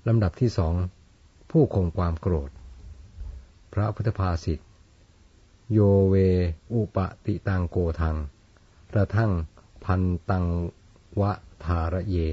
ลำดับที่สองผู้ข่มความโกรธพระพุทธภาษิตโยเวอุปติตังโกทังกระทั่งพันตังวะทาระเย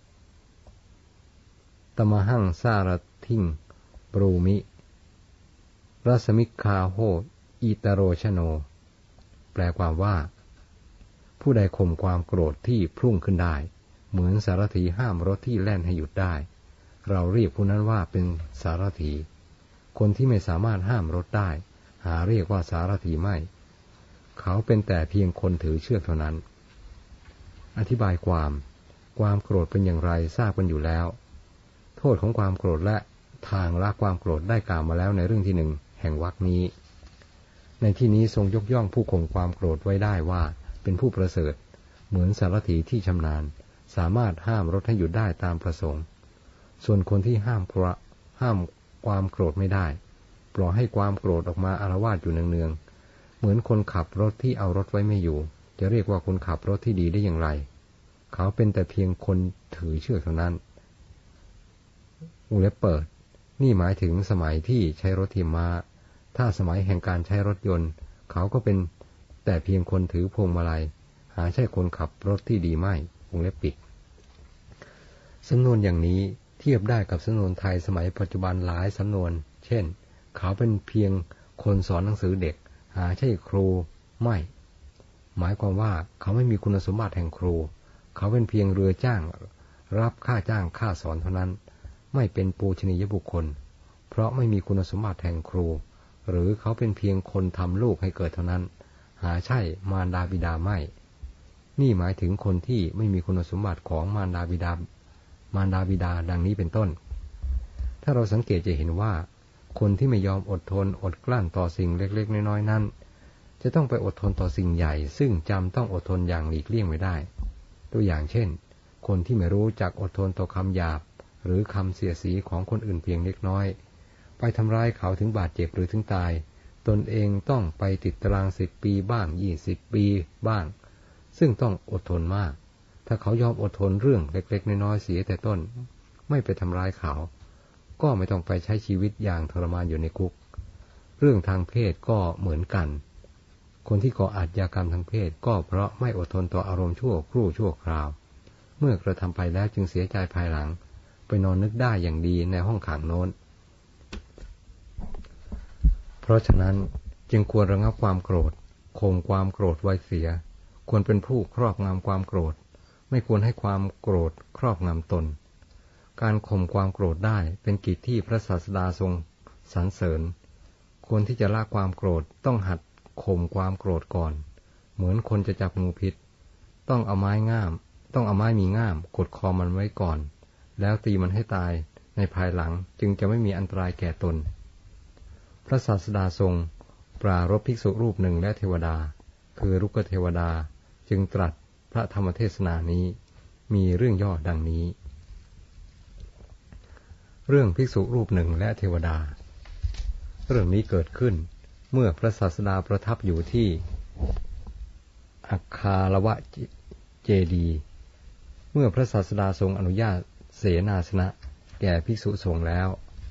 ตมหังสารทิงปรูมิรัสมิคาโหอิตโรชโนแปลความว่าผู้ใดข่มความโกรธที่พุ่งขึ้นได้เหมือนสารถีห้ามรถที่แล่นให้หยุดได้เราเรียกผู้นั้นว่าเป็นสารถีคนที่ไม่สามารถห้ามรถได้หาเรียกว่าสารถีไม่เขาเป็นแต่เพียงคนถือเชือกเท่านั้นอธิบายความโกรธเป็นอย่างไรทราบกันอยู่แล้วโทษของความโกรธและทางละความโกรธได้กล่าวมาแล้วในเรื่องที่หนึ่งแห่งวรรคนี้ในที่นี้ทรงยกย่องผู้ข่มความโกรธไว้ได้ว่าเป็นผู้ประเสริฐเหมือนสารถีที่ชำนาญสามารถห้ามรถให้หยุดได้ตามประสงค์ส่วนคนที่ห้ามความโกรธไม่ได้ปล่อยให้ความโกรธออกมาอาละวาดอยู่เนืองๆเหมือนคนขับรถที่เอารถไว้ไม่อยู่จะเรียกว่าคนขับรถที่ดีได้อย่างไรเขาเป็นแต่เพียงคนถือเชือกเท่านั้นวงเล็บเปิดนี่หมายถึงสมัยที่ใช้รถถีบม้าถ้าสมัยแห่งการใช้รถยนต์เขาก็เป็นแต่เพียงคนถือพวงมาลัยหาใช่คนขับรถที่ดีไม่วงเล็บปิดสำนวนอย่างนี้เทียบได้กับสำนวนไทยสมัยปัจจุบันหลายสำนวนเช่นเขาเป็นเพียงคนสอนหนังสือเด็กหาใช่ครูไม่หมายความว่าเขาไม่มีคุณสมบัติแห่งครูเขาเป็นเพียงเรือจ้างรับค่าจ้างค่าสอนเท่านั้นไม่เป็นปูชนียบุคคลเพราะไม่มีคุณสมบัติแห่งครูหรือเขาเป็นเพียงคนทำลูกให้เกิดเท่านั้นหาใช่มารดาบิดาไม่นี่หมายถึงคนที่ไม่มีคุณสมบัติของมารดาบิดาดังนี้เป็นต้นถ้าเราสังเกตจะเห็นว่าคนที่ไม่ยอมอดทนอดกลั้นต่อสิ่งเล็กๆน้อยๆนั้นจะต้องไปอดทนต่อสิ่งใหญ่ซึ่งจำต้องอดทนอย่างหลีกเลี่ยงไม่ได้ตัวอย่างเช่นคนที่ไม่รู้จักอดทนต่อคำหยาบหรือคำเสียดสีของคนอื่นเพียงเล็กน้อยไปทำร้ายเขาถึงบาดเจ็บหรือถึงตายตนเองต้องไปติดตาราง10 ปีบ้าง20 ปีบ้างซึ่งต้องอดทนมากถ้าเขายอมอดทนเรื่องเล็กๆน้อยๆเสียแต่ต้นไม่ไปทำร้ายเขาก็ไม่ต้องไปใช้ชีวิตอย่างทรมานอยู่ในคุกเรื่องทางเพศก็เหมือนกันคนที่ก่ออาชญากรรมทางเพศก็เพราะไม่อดทนต่ออารมณ์ชั่วครู่ชั่วคราวเมื่อกระทำไปแล้วจึงเสียใจภายหลังไปนอนนึกได้อย่างดีในห้องขังโน้นเพราะฉะนั้นจึงควรระงับความโกรธข่มความโกรธไว้เสียควรเป็นผู้ครอบงำความโกรธไม่ควรให้ความโกรธครอบงำตนการข่มความโกรธได้เป็นกิจที่พระศาสดาทรงสรรเสริญควรที่จะละความโกรธต้องหัดข่มความโกรธก่อนเหมือนคนจะจับงูพิษต้องเอาไม้มีง่ามกดคอมันไว้ก่อนแล้วตีมันให้ตายในภายหลังจึงจะไม่มีอันตรายแก่ตนพระศาสดาทรงปรารภภิกษุรูปหนึ่งและเทวดาคือรุกขเทวดาจึงตรัสพระธรรมเทศนานี้มีเรื่องย่อดังนี้เรื่องภิกษุรูปหนึ่งและเทวดาเรื่องนี้เกิดขึ้นเมื่อพระศาสดาประทับอยู่ที่อัคคาลวะเจดีย์เมื่อพระศาสดาทรงอนุญาตเสนาสนะแก่ภิกษุสงฆ์แล้ว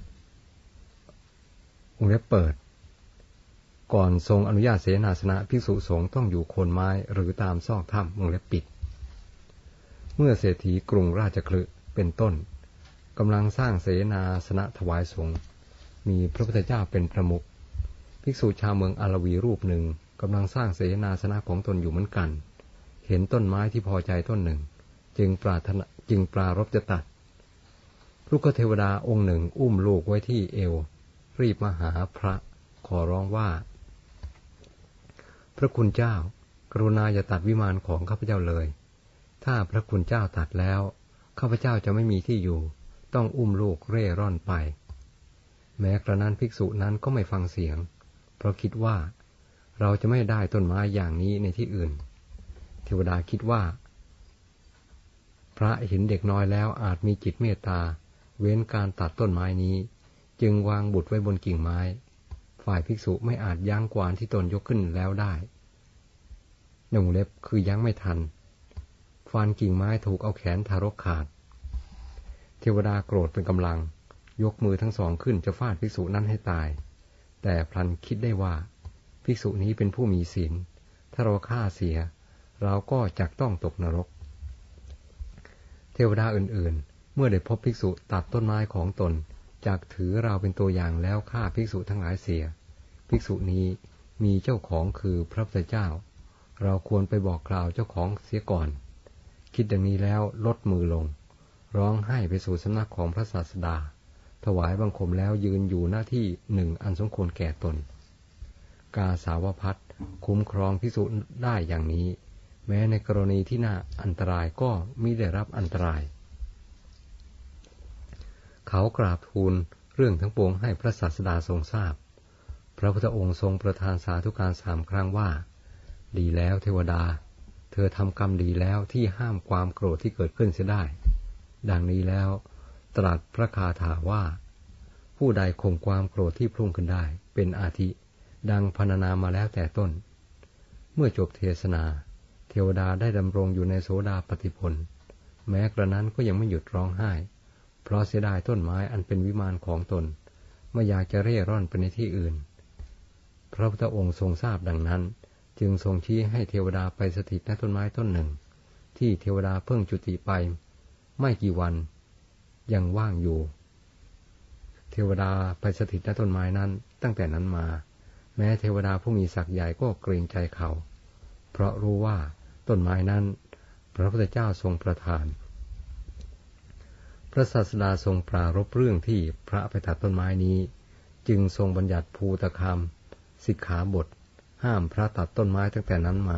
วงเล็บเปิดก่อนทรงอนุญาตเสนาสนะภิกษุสงฆ์ต้องอยู่โคนไม้หรือตามซอกถ้ำวงเล็บปิดเมื่อเศรษฐีกรุงราชคฤห์เป็นต้นกำลังสร้างเสนาสนะถวายสงฆ์มีพระพุทธเจ้าเป็นประมุขภิกษุชาวเมืองอาลวีรูปหนึ่งกำลังสร้างเสนาสนะของตนอยู่เหมือนกันเห็นต้นไม้ที่พอใจต้นหนึ่งจึงปรารภจะตัดลูกเทวดาองค์หนึ่งอุ้มลูกไว้ที่เอวรีบมาหาพระขอร้องว่าพระคุณเจ้ากรุณาอย่าตัดวิมานของข้าพเจ้าเลยถ้าพระคุณเจ้าตัดแล้วข้าพเจ้าจะไม่มีที่อยู่ต้องอุ้มลูกเร่ร่อนไปแม้กระนั้นภิกษุนั้นก็ไม่ฟังเสียงเพราะคิดว่าเราจะไม่ได้ต้นไม้อย่างนี้ในที่อื่นเทวดาคิดว่าพระเห็นเด็กน้อยแล้วอาจมีจิตเมตตาเว้นการตัดต้นไม้นี้จึงวางบุตรไว้บนกิ่งไม้ฝ่ายภิกษุไม่อาจยั้งกวานที่ตนยกขึ้นแล้วได้วงเล็บคือยั้งไม่ทันฟันกิ่งไม้ถูกเอาแขนทารกขาดเทวดาโกรธเป็นกำลังยกมือทั้งสองขึ้นจะฟาดภิกษุนั้นให้ตายแต่พลันคิดได้ว่าภิกษุนี้เป็นผู้มีศีลถ้าเราฆ่าเสียเราก็จักต้องตกนรกเทวดาอื่นๆเมื่อได้พบภิกษุตัดต้นไม้ของตนจักถือเราเป็นตัวอย่างแล้วฆ่าภิกษุทั้งหลายเสียภิกษุนี้มีเจ้าของคือพระพุทธเจ้าเราควรไปบอกกล่าวเจ้าของเสียก่อนคิดดังนี้แล้วลดมือลงร้องไห้ไปสู่สำนักของพระศาสดาถวายบังคมแล้วยืนอยู่หน้าที่หนึ่งอันสมควรแก่ตนกาสาวพัสต์คุ้มครองภิกษุได้อย่างนี้แม้ในกรณีที่น่าอันตรายก็มิได้รับอันตรายเขากราบทูลเรื่องทั้งปวงให้พระศาสดาทรงทราบพระพุทธองค์ทรงประทานสาธุการ3 ครั้งว่าดีแล้วเทวดาเธอทำกรรมดีแล้วที่ห้ามความโกรธที่เกิดขึ้นเสียได้ดังนี้แล้วตรัสพระคาถาว่าผู้ใดข่มความโกรธที่พุ่งขึ้นได้เป็นอาทิดังพรรณนามาแล้วแต่ต้นเมื่อจบเทศนาเทวดาได้ดำรงอยู่ในโสดาปัตติผลแม้กระนั้นก็ยังไม่หยุดร้องไห้เพราะเสียดายต้นไม้อันเป็นวิมานของตนไม่อยากจะเร่ร่อนไปในที่อื่นพระพุทธองค์ทรงทราบดังนั้นจึงทรงชี้ให้เทวดาไปสถิตณต้นไม้ต้นหนึ่งที่เทวดาเพิ่งจุติไปไม่กี่วันยังว่างอยู่เทวดาไปสถิตณต้นไม้นั้นตั้งแต่นั้นมาแม้เทวดาผู้มีศักย์ใหญ่ก็เกรงใจเขาเพราะรู้ว่าต้นไม้นั้นพระพุทธเจ้าทรงประทานพระศาสดาทรงปรารภเรื่องที่พระไปตัดต้นไม้นี้จึงทรงบัญญัติภูตคามสิกขาบทห้ามพระตัดต้นไม้ตั้งแต่นั้นมา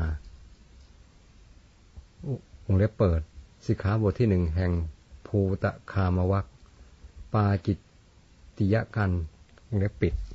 วงเล็บเปิดสิกขาบทที่1แห่งภูตคามวรรคปาจิตติยกันวงเล็บปิด